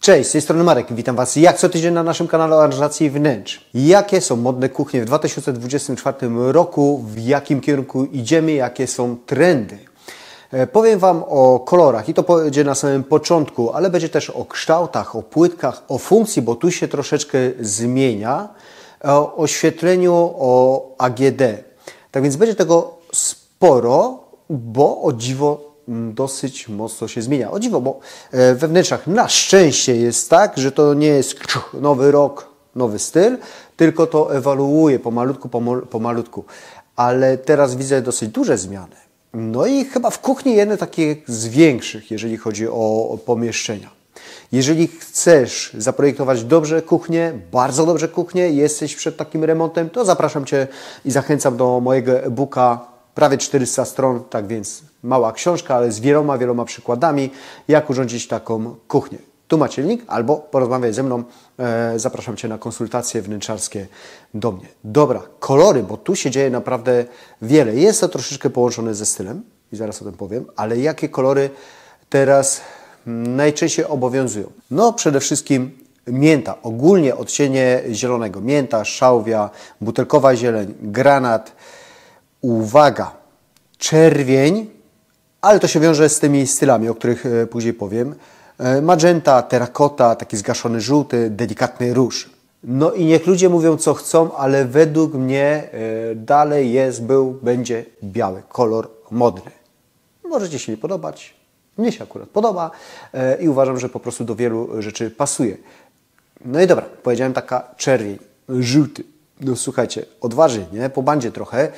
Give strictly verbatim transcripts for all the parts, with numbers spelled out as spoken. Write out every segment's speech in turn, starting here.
Cześć, z tej strony Marek. Witam Was jak co tydzień na naszym kanale o aranżacji wnętrz. Jakie są modne kuchnie w dwa tysiące dwudziestym czwartym roku? W jakim kierunku idziemy? Jakie są trendy? Powiem Wam o kolorach i to będzie na samym początku, ale będzie też o kształtach, o płytkach, o funkcji, bo tu się troszeczkę zmienia, o oświetleniu, o A G D. Tak więc będzie tego sporo, bo o dziwo dosyć mocno się zmienia. O dziwo, bo we wnętrzach na szczęście jest tak, że to nie jest nowy rok, nowy styl, tylko to ewoluuje pomalutku, pomalutku. Ale teraz widzę dosyć duże zmiany. No i chyba w kuchni jedne takie z większych, jeżeli chodzi o pomieszczenia. Jeżeli chcesz zaprojektować dobrze kuchnię, bardzo dobrze kuchnię, jesteś przed takim remontem, to zapraszam Cię i zachęcam do mojego e-booka, prawie czterysta stron, tak więc mała książka, ale z wieloma, wieloma przykładami, jak urządzić taką kuchnię. Tu macie link, albo porozmawiaj ze mną, e, zapraszam Cię na konsultacje wnętrzarskie do mnie. Dobra, kolory, bo tu się dzieje naprawdę wiele. Jest to troszeczkę połączone ze stylem i zaraz o tym powiem, ale jakie kolory teraz najczęściej obowiązują? No przede wszystkim mięta, ogólnie odcienie zielonego. Mięta, szałwia, butelkowa zieleń, granat. Uwaga, czerwień, ale to się wiąże z tymi stylami, o których później powiem. Magenta, terakota, taki zgaszony żółty, delikatny róż. No i niech ludzie mówią co chcą, ale według mnie dalej jest, był, będzie biały, kolor modny. Możecie się nie podobać, mnie się akurat podoba i uważam, że po prostu do wielu rzeczy pasuje. No i dobra, powiedziałem taka czerwień, żółty. No słuchajcie, odważnie, nie? Po bandzie trochę.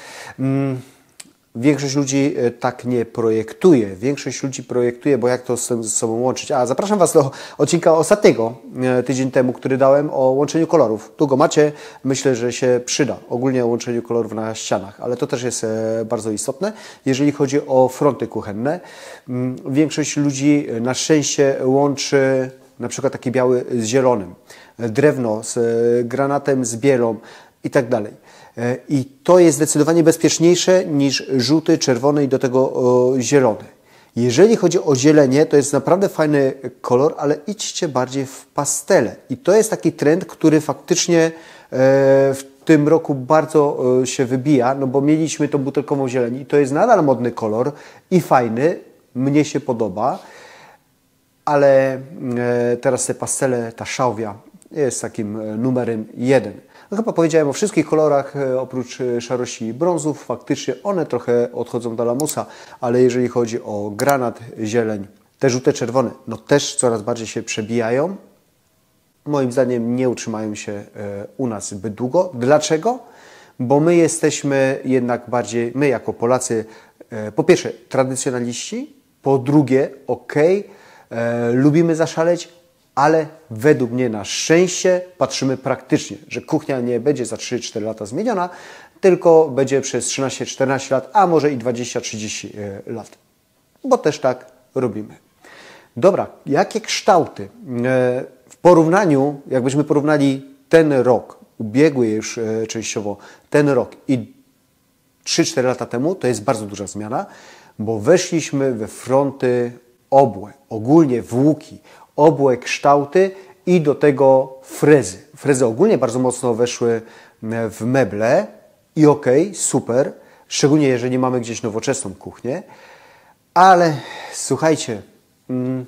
Większość ludzi tak nie projektuje. Większość ludzi projektuje, bo jak to ze sobą łączyć? A zapraszam Was do odcinka ostatniego tydzień temu, który dałem o łączeniu kolorów. Tu go macie. Myślę, że się przyda. Ogólnie o łączeniu kolorów na ścianach, ale to też jest bardzo istotne. Jeżeli chodzi o fronty kuchenne, większość ludzi na szczęście łączy na przykład taki biały z zielonym, drewno z granatem, z bielą i tak dalej. I to jest zdecydowanie bezpieczniejsze niż żółty, czerwony i do tego o, zielony. Jeżeli chodzi o zielenie, to jest naprawdę fajny kolor, ale idźcie bardziej w pastele. I to jest taki trend, który faktycznie e, w tym roku bardzo e, się wybija, no bo mieliśmy tą butelkową zieleń i to jest nadal modny kolor i fajny, mnie się podoba, ale e, teraz te pastele, ta szałwia jest takim numerem jeden. No chyba powiedziałem o wszystkich kolorach, oprócz szarości i brązów. Faktycznie one trochę odchodzą do lamusa, ale jeżeli chodzi o granat, zieleń, te żółte, czerwone, no też coraz bardziej się przebijają. Moim zdaniem nie utrzymają się u nas zbyt długo. Dlaczego? Bo my jesteśmy jednak bardziej, my jako Polacy, po pierwsze tradycjonaliści, po drugie, ok, lubimy zaszaleć, ale według mnie na szczęście patrzymy praktycznie, że kuchnia nie będzie za trzy cztery lata zmieniona, tylko będzie przez trzynaście czternaście lat, a może i dwadzieścia trzydzieści lat. Bo też tak robimy. Dobra, jakie kształty? W porównaniu, jakbyśmy porównali ten rok, ubiegły już częściowo ten rok i trzy cztery lata temu, to jest bardzo duża zmiana, bo weszliśmy we fronty obłe, ogólnie w łuki, obłe kształty i do tego frezy. Frezy ogólnie bardzo mocno weszły w meble i okej, okay, super, szczególnie jeżeli mamy gdzieś nowoczesną kuchnię, ale słuchajcie, mm,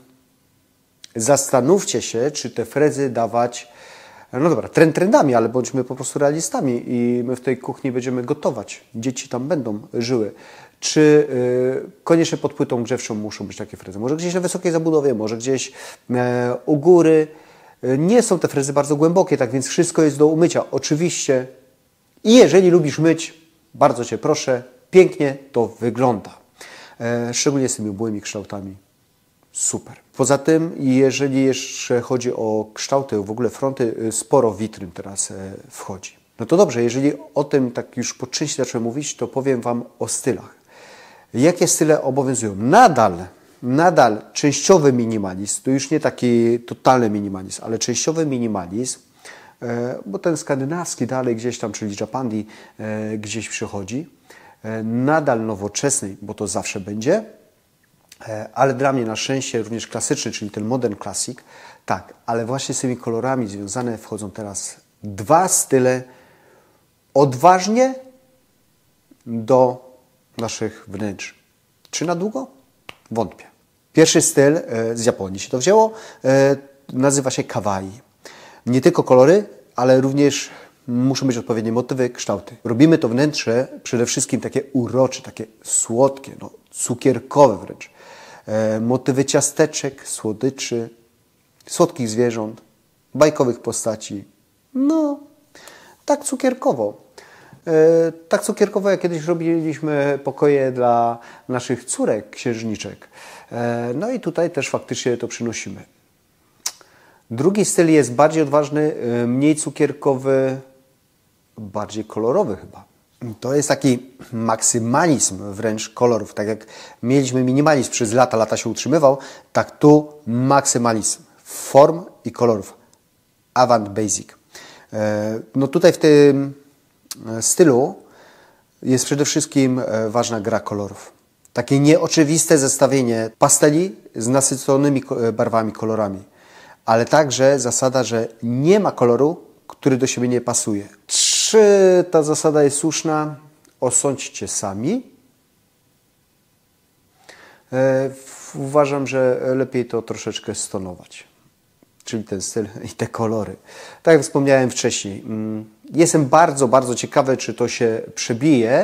zastanówcie się, czy te frezy dawać, no dobra, trend trendami, ale bądźmy po prostu realistami i my w tej kuchni będziemy gotować. Dzieci tam będą żyły. Czy y, koniecznie pod płytą grzewczą muszą być takie frezy? Może gdzieś na wysokiej zabudowie, może gdzieś e, u góry. E, nie są te frezy bardzo głębokie, tak więc wszystko jest do umycia. Oczywiście i jeżeli lubisz myć, bardzo Cię proszę, pięknie to wygląda. E, szczególnie z tymi obłymi kształtami. Super. Poza tym, jeżeli jeszcze chodzi o kształty, w ogóle fronty, sporo witryn teraz e, wchodzi. No to dobrze, jeżeli o tym tak już po części zacząłem mówić, to powiem Wam o stylach. Jakie style obowiązują? Nadal, nadal częściowy minimalizm, to już nie taki totalny minimalizm, ale częściowy minimalizm, e, bo ten skandynawski dalej gdzieś tam, czyli Japandi, e, gdzieś przychodzi. E, nadal nowoczesny, bo to zawsze będzie, ale dla mnie na szczęście również klasyczny, czyli ten modern classic, Tak, ale właśnie z tymi kolorami związane wchodzą teraz dwa style odważnie do naszych wnętrz. Czy na długo? Wątpię. Pierwszy styl z Japonii się to wzięło, nazywa się kawaii. Nie tylko kolory, ale również muszą być odpowiednie motywy, kształty. Robimy to wnętrze przede wszystkim takie urocze, takie słodkie, no, cukierkowe wręcz. Motywy ciasteczek, słodyczy, słodkich zwierząt, bajkowych postaci. No, tak cukierkowo. E, tak cukierkowo, jak kiedyś robiliśmy pokoje dla naszych córek, księżniczek. E, no i tutaj też faktycznie to przynosimy. Drugi styl jest bardziej odważny, e, mniej cukierkowy, bardziej kolorowy chyba. To jest taki maksymalizm wręcz kolorów. Tak jak mieliśmy minimalizm przez lata, lata się utrzymywał, tak tu maksymalizm form i kolorów. Avant basic. No tutaj w tym stylu jest przede wszystkim ważna gra kolorów. Takie nieoczywiste zestawienie pasteli z nasyconymi barwami, kolorami. Ale także zasada, że nie ma koloru, który do siebie nie pasuje. Czy ta zasada jest słuszna? Osądźcie sami. Uważam, że lepiej to troszeczkę stonować. Czyli ten styl i te kolory. Tak jak wspomniałem wcześniej, jestem bardzo, bardzo ciekawy, czy to się przebije,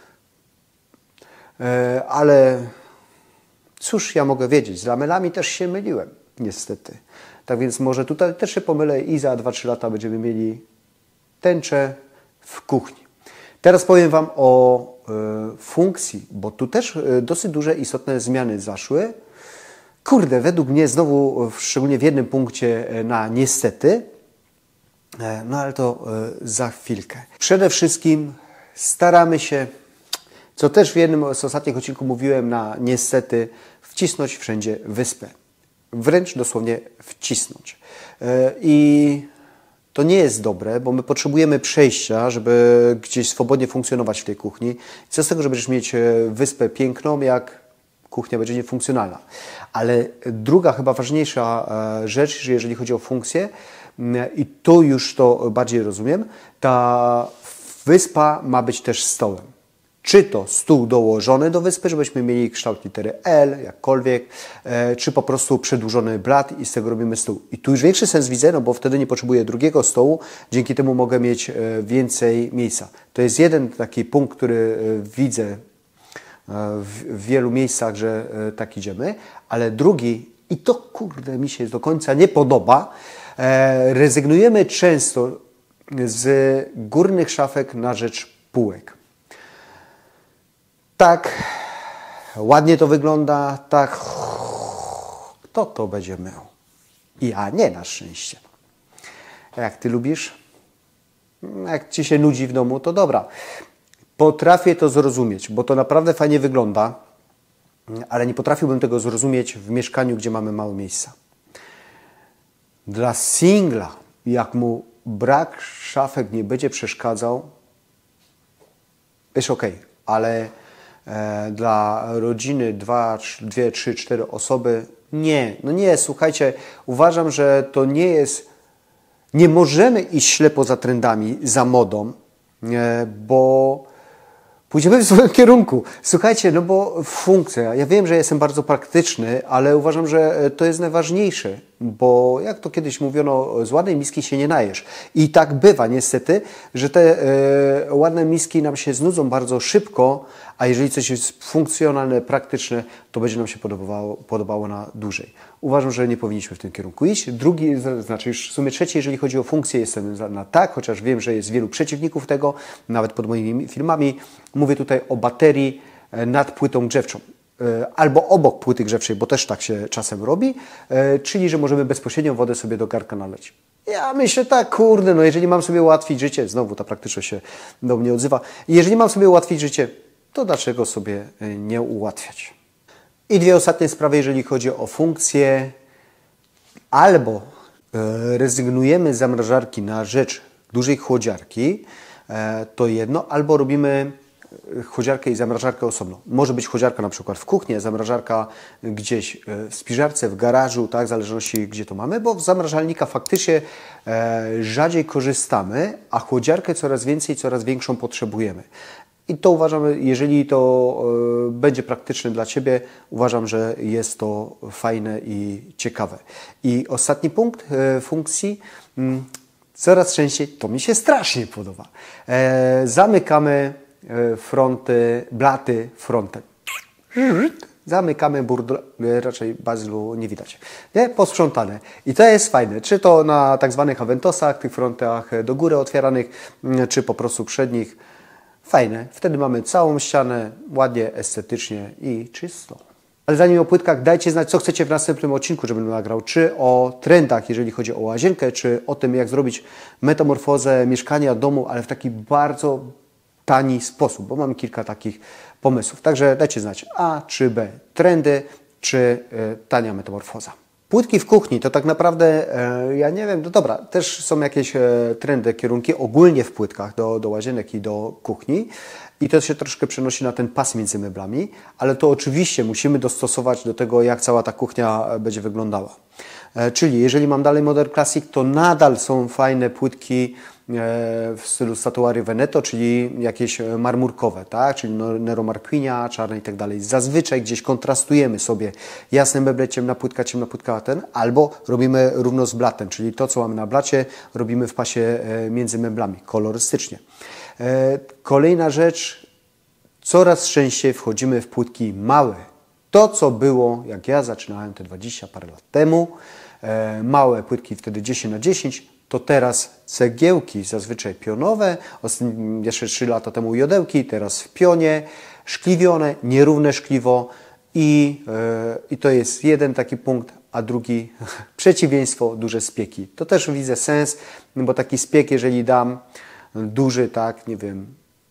ale cóż ja mogę wiedzieć, z lamelami też się myliłem, niestety. Tak więc może tutaj też się pomylę i za dwa trzy lata będziemy mieli tęczę w kuchni. Teraz powiem Wam o y, funkcji, bo tu też y, dosyć duże, istotne zmiany zaszły. Kurde, według mnie znowu, szczególnie w jednym punkcie na niestety, no ale to za chwilkę. Przede wszystkim staramy się, co też w jednym z ostatnich odcinków mówiłem, na niestety wcisnąć wszędzie wyspę. Wręcz dosłownie wcisnąć. I to nie jest dobre, bo my potrzebujemy przejścia, żeby gdzieś swobodnie funkcjonować w tej kuchni. Co z tego, że będziesz mieć wyspę piękną, jak kuchnia będzie niefunkcjonalna. Ale druga, chyba ważniejsza rzecz, jeżeli chodzi o funkcję, i tu już to bardziej rozumiem, ta wyspa ma być też stołem. Czy to stół dołożony do wyspy, żebyśmy mieli kształt litery L, jakkolwiek, czy po prostu przedłużony blat i z tego robimy stół. I tu już większy sens widzę, no bo wtedy nie potrzebuję drugiego stołu, dzięki temu mogę mieć więcej miejsca. To jest jeden taki punkt, który widzę w wielu miejscach, że tak idziemy, ale drugi, i to kurde mi się do końca nie podoba, rezygnujemy często z górnych szafek na rzecz półek. Tak, ładnie to wygląda, tak, kto to będzie mył? Ja nie, na szczęście. Jak Ty lubisz? Jak Ci się nudzi w domu, to dobra. Potrafię to zrozumieć, bo to naprawdę fajnie wygląda, ale nie potrafiłbym tego zrozumieć w mieszkaniu, gdzie mamy mało miejsca. Dla singla, jak mu brak szafek nie będzie przeszkadzał, jest ok, ale e, dla rodziny dwa, dwie, trzy, cztery osoby nie. No nie, słuchajcie, uważam, że to nie jest, nie możemy iść ślepo za trendami, za modą, e, bo pójdziemy w swoim kierunku. Słuchajcie, no bo funkcja. Ja wiem, że jestem bardzo praktyczny, ale uważam, że to jest najważniejsze, bo jak to kiedyś mówiono, z ładnej miski się nie najesz. I tak bywa niestety, że te e, ładne miski nam się znudzą bardzo szybko, a jeżeli coś jest funkcjonalne, praktyczne, to będzie nam się podobało, podobało na dłużej. Uważam, że nie powinniśmy w tym kierunku iść. Drugi, znaczy już w sumie trzeci, jeżeli chodzi o funkcję, jestem na tak, chociaż wiem, że jest wielu przeciwników tego, nawet pod moimi filmami. Mówię tutaj o baterii nad płytą grzewczą. Albo obok płyty grzewczej, bo też tak się czasem robi, czyli że możemy bezpośrednio wodę sobie do garnka naleć. Ja myślę tak, kurde, no jeżeli mam sobie ułatwić życie, znowu ta praktyczność się do mnie odzywa, jeżeli mam sobie ułatwić życie, to dlaczego sobie nie ułatwiać? I dwie ostatnie sprawy, jeżeli chodzi o funkcję. Albo rezygnujemy z zamrażarki na rzecz dużej chłodziarki, to jedno, albo robimy chłodziarkę i zamrażarkę osobno. Może być chłodziarka na przykład w kuchni, zamrażarka gdzieś w spiżarce, w garażu, tak, w zależności gdzie to mamy, bo z zamrażalnika faktycznie e, rzadziej korzystamy, a chłodziarkę coraz więcej, coraz większą potrzebujemy. I to uważamy, jeżeli to e, będzie praktyczne dla Ciebie, uważam, że jest to fajne i ciekawe. I ostatni punkt e, funkcji, m, coraz częściej, to mi się strasznie podoba, e, zamykamy e, fronty, blaty frontem. Zamykamy burdel, raczej bazylu nie widać, nie? Posprzątane. I to jest fajne, czy to na tak zwanych Aventosach, tych frontach do góry otwieranych, czy po prostu przednich. Fajne. Wtedy mamy całą ścianę ładnie, estetycznie i czysto. Ale zanim o płytkach, dajcie znać, co chcecie w następnym odcinku, żebym nagrał. Czy o trendach, jeżeli chodzi o łazienkę, czy o tym, jak zrobić metamorfozę mieszkania, domu, ale w taki bardzo tani sposób, bo mam kilka takich pomysłów. Także dajcie znać A czy B. Trendy, czy y, tania metamorfoza. Płytki w kuchni to tak naprawdę, e, ja nie wiem, no dobra, też są jakieś e, trendy, kierunki ogólnie w płytkach do, do łazienek i do kuchni i to się troszkę przenosi na ten pas między meblami, ale to oczywiście musimy dostosować do tego, jak cała ta kuchnia będzie wyglądała. E, czyli jeżeli mam dalej Modern Classic, to nadal są fajne płytki w stylu Statuary Veneto, czyli jakieś marmurkowe, tak? Czyli Nero Marquinia, czarne i tak dalej. Zazwyczaj gdzieś kontrastujemy sobie jasne meble, ciemna płytka, ciemna płytka ten, albo robimy równo z blatem, czyli to, co mamy na blacie, robimy w pasie między meblami, kolorystycznie. Kolejna rzecz, coraz częściej wchodzimy w płytki małe. To, co było, jak ja zaczynałem te dwadzieścia parę lat temu, małe płytki wtedy dziesięć na dziesięć, to teraz cegiełki zazwyczaj pionowe, jeszcze trzy lata temu jodełki, teraz w pionie, szkliwione, nierówne szkliwo i, yy, i to jest jeden taki punkt, a drugi przeciwieństwo, duże spieki. To też widzę sens, bo taki spiek, jeżeli dam duży, tak, nie wiem,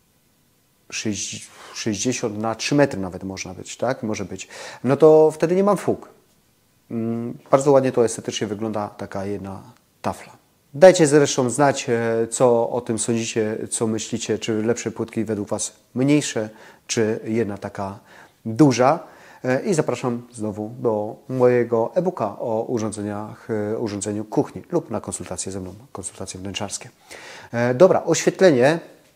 sześćdziesiąt na trzy metry nawet można być, tak, może być, no to wtedy nie mam fug. Yy, bardzo ładnie to estetycznie wygląda, taka jedna tafla. Dajcie zresztą znać, co o tym sądzicie, co myślicie, czy lepsze płytki według Was mniejsze, czy jedna taka duża. I zapraszam znowu do mojego e-booka o urządzeniach, urządzeniu kuchni lub na konsultacje ze mną, konsultacje wnętrzarskie. Dobra, oświetlenie.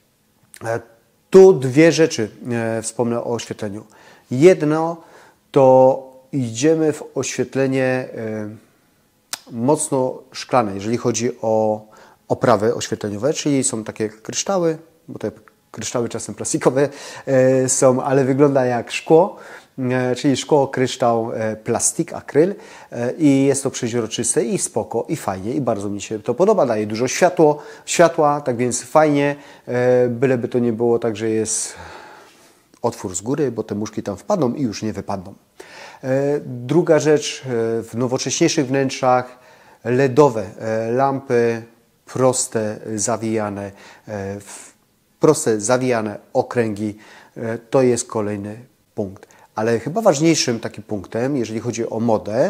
Tu dwie rzeczy wspomnę o oświetleniu. Jedno to idziemy w oświetlenie mocno szklane, jeżeli chodzi o oprawy oświetleniowe, czyli są takie kryształy, bo te kryształy czasem plastikowe e, są, ale wygląda jak szkło, e, czyli szkło, kryształ, e, plastik, akryl e, i jest to przeźroczyste i spoko, i fajnie, i bardzo mi się to podoba, daje dużo światło, światła, tak więc fajnie, e, byleby to nie było tak, że jest otwór z góry, bo te muszki tam wpadną i już nie wypadną. Druga rzecz, w nowocześniejszych wnętrzach ledowe lampy, proste, zawijane, proste, zawijane okręgi, to jest kolejny punkt. Ale chyba ważniejszym takim punktem, jeżeli chodzi o modę,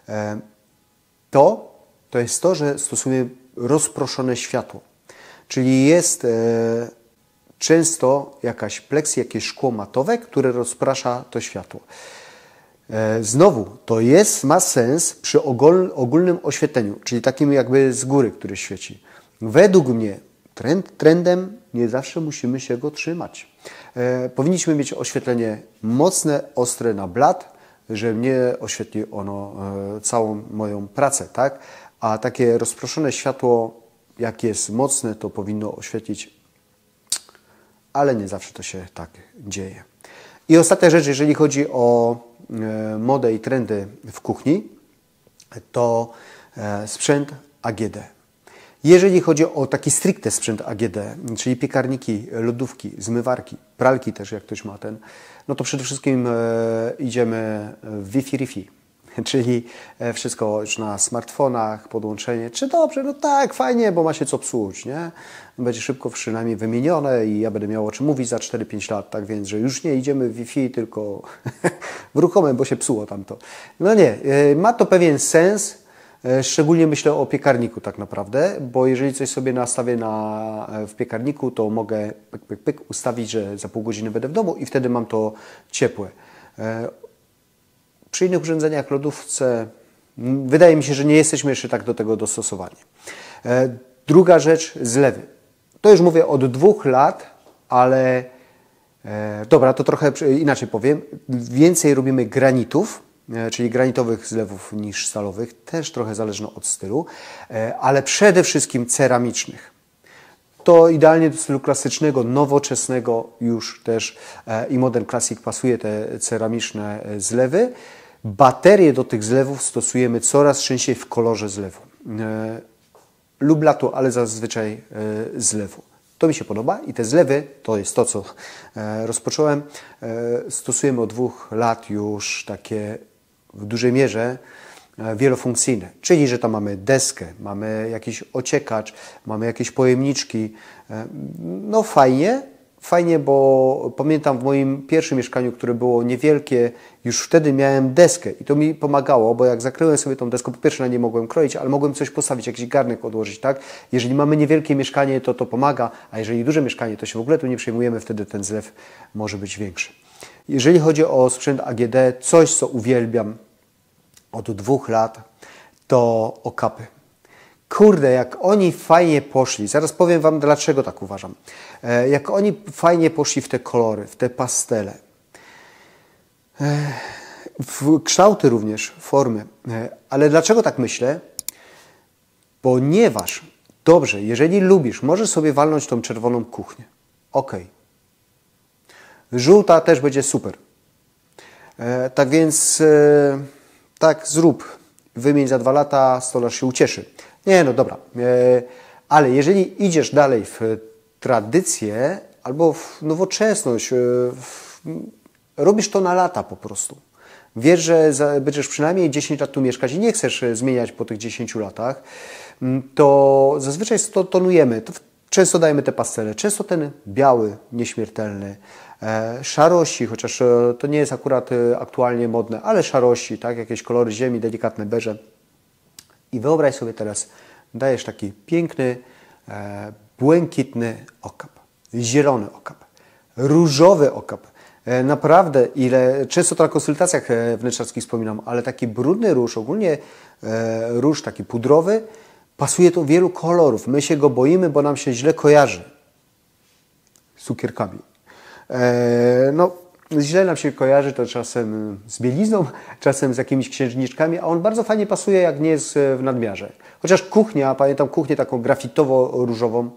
to, to jest to, że stosujemy rozproszone światło. Czyli jest często jakaś pleksja, jakieś szkło matowe, które rozprasza to światło. Znowu, to jest, ma sens przy ogólnym oświetleniu, czyli takim jakby z góry, który świeci. Według mnie trend, trendem nie zawsze musimy się go trzymać. E, powinniśmy mieć oświetlenie mocne, ostre na blat, że nie oświetli ono e, całą moją pracę, tak? A takie rozproszone światło, jak jest mocne, to powinno oświetlić, ale nie zawsze to się tak dzieje. I ostatnia rzecz, jeżeli chodzi o modę i trendy w kuchni, to sprzęt A G D. Jeżeli chodzi o taki stricte sprzęt A G D, czyli piekarniki, lodówki, zmywarki, pralki też, jak ktoś ma ten, no to przede wszystkim idziemy w Wi-Fi Rifi, czyli wszystko już na smartfonach, podłączenie. Czy dobrze? No tak, fajnie, bo ma się co psuć, nie? Będzie szybko przynajmniej wymienione i ja będę miał o czym mówić za cztery pięć lat, tak więc, że już nie idziemy w Wi-Fi, tylko w ruchome, bo się psuło tamto. No nie, ma to pewien sens, Szczególnie myślę o piekarniku tak naprawdę, bo jeżeli coś sobie nastawię na, w piekarniku, to mogę pyk, pyk, pyk, ustawić, że za pół godziny będę w domu i wtedy mam to ciepłe. Przy innych urządzeniach, lodówce, wydaje mi się, że nie jesteśmy jeszcze tak do tego dostosowani. Druga rzecz, zlewy. To już mówię od dwóch lat, ale e, dobra, to trochę inaczej powiem. Więcej robimy granitów, e, czyli granitowych zlewów niż stalowych, też trochę zależno od stylu, e, ale przede wszystkim ceramicznych. To idealnie do stylu klasycznego, nowoczesnego już też e, i Modern Classic pasuje te ceramiczne zlewy. Baterie do tych zlewów stosujemy coraz częściej w kolorze zlewu. E, lub latu, ale zazwyczaj e, zlewu. To mi się podoba i te zlewy, to jest to, co e, rozpocząłem, e, stosujemy od dwóch lat już takie w dużej mierze e, wielofunkcyjne. Czyli, że tam mamy deskę, mamy jakiś ociekacz, mamy jakieś pojemniczki. E, no fajnie, fajnie, bo pamiętam w moim pierwszym mieszkaniu, które było niewielkie, już wtedy miałem deskę i to mi pomagało, bo jak zakryłem sobie tą deskę, po pierwsze na nie mogłem kroić, ale mogłem coś postawić, jakiś garnek odłożyć, tak? Jeżeli mamy niewielkie mieszkanie, to to pomaga, a jeżeli duże mieszkanie, to się w ogóle tu nie przejmujemy, wtedy ten zlew może być większy. Jeżeli chodzi o sprzęt A G D, coś, co uwielbiam od dwóch lat, to okapy. Kurde, jak oni fajnie poszli, zaraz powiem Wam, dlaczego tak uważam. Jak oni fajnie poszli w te kolory, w te pastele, w kształty również, formy. Ale dlaczego tak myślę? Ponieważ, dobrze, jeżeli lubisz, możesz sobie walnąć tą czerwoną kuchnię. Ok. Żółta też będzie super. Tak więc, tak zrób. Wymień za dwa lata, stolarz się ucieszy. Nie, no dobra. Ale jeżeli idziesz dalej w tradycję albo w nowoczesność, w, robisz to na lata po prostu. Wiesz, że za, będziesz przynajmniej dziesięć lat tu mieszkać i nie chcesz zmieniać po tych dziesięciu latach, to zazwyczaj to tonujemy. To często dajemy te pastele. Często ten biały, nieśmiertelny, e, szarości, chociaż to nie jest akurat aktualnie modne, ale szarości, tak, jakieś kolory ziemi, delikatne beże. I wyobraź sobie teraz, dajesz taki piękny, e, błękitny okap, zielony okap, różowy okap. E, naprawdę, ile, często to na konsultacjach wnętrzarskich wspominam, ale taki brudny róż, ogólnie e, róż taki pudrowy, pasuje do wielu kolorów. My się go boimy, bo nam się źle kojarzy z cukierkami. E, no, źle nam się kojarzy to czasem z bielizną, czasem z jakimiś księżniczkami, a on bardzo fajnie pasuje, jak nie jest w nadmiarze. Chociaż kuchnia, pamiętam kuchnię taką grafitowo-różową.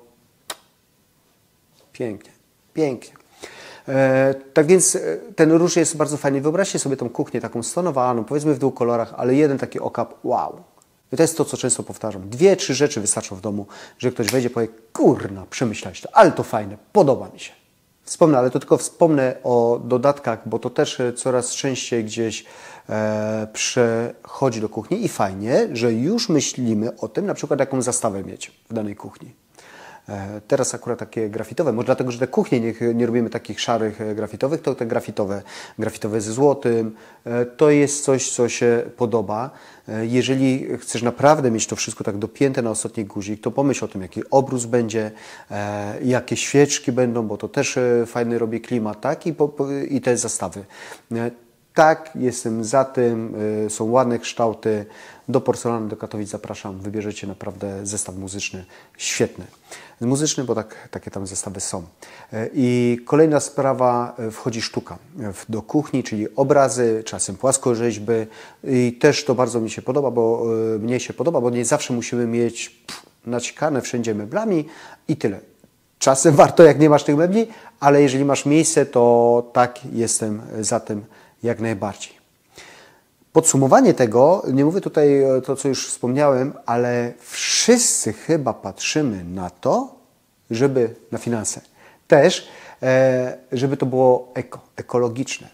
Pięknie, pięknie. E, tak więc ten róż jest bardzo fajny. Wyobraźcie sobie tą kuchnię taką stonowaną, powiedzmy w dwóch kolorach, ale jeden taki okap, wow. I to jest to, co często powtarzam. Dwie, trzy rzeczy wystarczą w domu, że ktoś wejdzie i powie, kurna, przemyślałeś to, ale to fajne, podoba mi się. Wspomnę, ale to tylko wspomnę o dodatkach, bo to też coraz częściej gdzieś e, przechodzi do kuchni i fajnie, że już myślimy o tym, na przykład jaką zastawę mieć w danej kuchni. E, teraz akurat takie grafitowe, może dlatego, że te kuchnie nie, nie robimy takich szarych e, grafitowych, to te grafitowe, grafitowe ze złotym, e, to jest coś, co się podoba. E, jeżeli chcesz naprawdę mieć to wszystko tak dopięte na ostatni guzik, to pomyśl o tym, jaki obrus będzie, e, jakie świeczki będą, bo to też e, fajny robi klimat, tak? I, po, po, i te zastawy. E, Tak, jestem za tym, y, są ładne kształty. Do Porcelany, do Katowic zapraszam, wybierzecie naprawdę zestaw muzyczny świetny. Muzyczny, bo tak, takie tam zestawy są. Y, I kolejna sprawa, y, wchodzi sztuka y, do kuchni, czyli obrazy, czasem płaskorzeźby i też to bardzo mi się podoba, bo y, mnie się podoba, bo nie zawsze musimy mieć pff, naciekane wszędzie meblami i tyle. Czasem warto, jak nie masz tych mebli, ale jeżeli masz miejsce, to tak, jestem za tym jak najbardziej. Podsumowanie tego, nie mówię tutaj to, co już wspomniałem, ale wszyscy chyba patrzymy na to, żeby na finanse. Też, żeby to było eko, ekologiczne.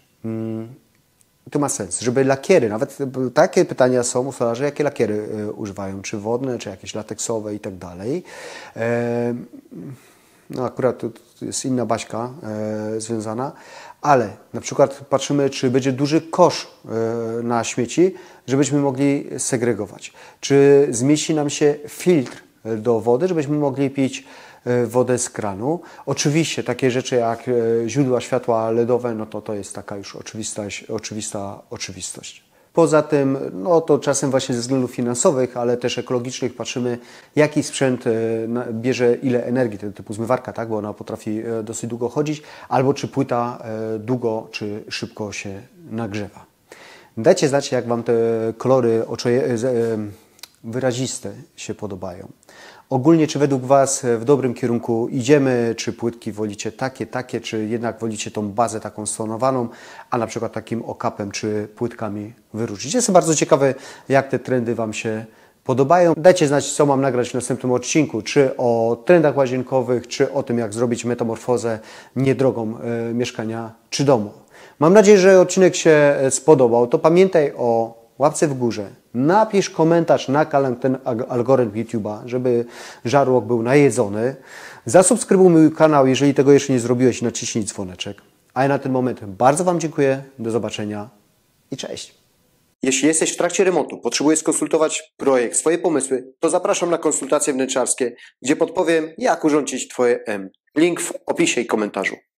To ma sens, żeby lakiery, nawet takie pytania są u stolarzy, jakie lakiery używają, czy wodne, czy jakieś lateksowe i tak dalej. No akurat tu tu jest inna baśka e, związana, ale na przykład patrzymy, czy będzie duży kosz e, na śmieci, żebyśmy mogli segregować. Czy zmieści nam się filtr do wody, żebyśmy mogli pić e, wodę z kranu. Oczywiście takie rzeczy jak e, źródła światła LEDowe, no to to jest taka już oczywista, oczywista oczywistość. Poza tym, no to czasem właśnie ze względów finansowych, ale też ekologicznych patrzymy, jaki sprzęt e, na- bierze ile energii, tego typu zmywarka, tak, bo ona potrafi e, dosyć długo chodzić, albo czy płyta e, długo czy szybko się nagrzewa. Dajcie znać, jak Wam te kolory oczoje, z- e, wyraziste się podobają. Ogólnie, czy według Was w dobrym kierunku idziemy, czy płytki wolicie takie, takie, czy jednak wolicie tą bazę taką stonowaną, a na przykład takim okapem, czy płytkami wyróżnić. Jestem bardzo ciekawy, jak te trendy Wam się podobają. Dajcie znać, co mam nagrać w następnym odcinku, czy o trendach łazienkowych, czy o tym, jak zrobić metamorfozę niedrogą e, mieszkania czy domu. Mam nadzieję, że odcinek się e, spodobał. To pamiętaj o łapce w górze. Napisz komentarz na kanał ten ag- algorytm YouTube'a, żeby żarłok był najedzony. Zasubskrybuj mój kanał, jeżeli tego jeszcze nie zrobiłeś, i naciśnij dzwoneczek. A ja na ten moment bardzo Wam dziękuję. Do zobaczenia i cześć. Jeśli jesteś w trakcie remontu, potrzebujesz skonsultować projekt, swoje pomysły, to zapraszam na konsultacje wnętrzarskie, gdzie podpowiem, jak urządzić Twoje M. Link w opisie i komentarzu.